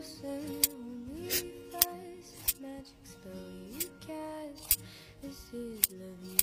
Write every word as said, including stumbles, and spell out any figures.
closer, only us. Magic spell you cast. This is love you.